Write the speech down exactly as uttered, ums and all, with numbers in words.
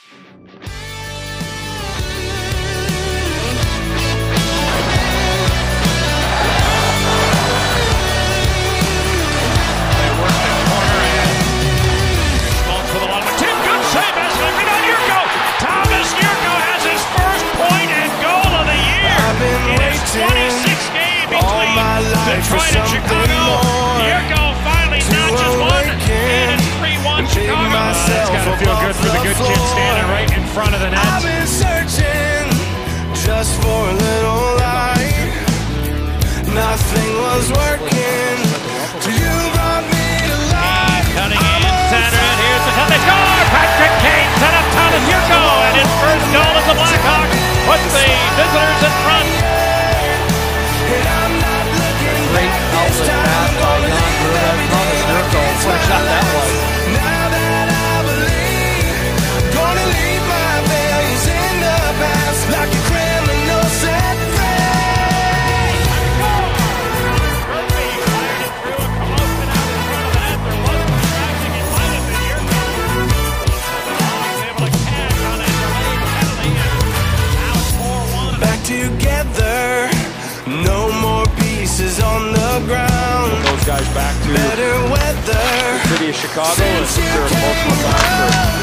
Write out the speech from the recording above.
twenty-six game between Detroit and Chicago. Jurco finally notches one, and it's three one Chicago. Uh, it's got to feel good for the good kid standing right in front of the net. I've been searching just for a little light. Nothing was working till you brought me to life. Cutting in center, and here's the shot. They score! Patrick Kane set up Tomas Jurco, and his first goal as the Blackhawks puts the visitors in front. Great outlet pass by Tomas Jurco. What a shot that was. Now that I believe, gonna leave my failures in the past like a criminal set free. Murphy fired it through a promotion out in front of the net. There wasn't traffic. It might have been Jurco. The Hawks able to cash on a delayed penalty, and now it's four one. Back together, no more pieces on the ground. Those guys back to better weather. the city of Chicago and secure a close look on